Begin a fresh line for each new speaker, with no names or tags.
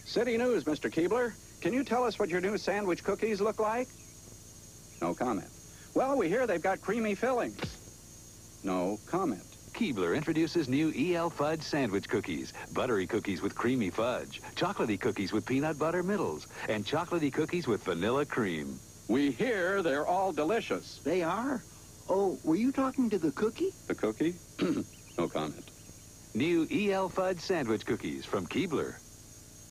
City News, Mr. Keebler. Can you tell us what your new sandwich cookies look like? No comment. Well, we hear they've got creamy fillings. No comment.
Keebler introduces new EL Fudge sandwich cookies. Buttery cookies with creamy fudge. Chocolatey cookies with peanut butter middles. And chocolatey cookies with vanilla cream.
We hear they're all delicious.
They are? Oh, were you talking to the cookie?
The cookie? No comment.
New EL Fudge sandwich cookies from Keebler.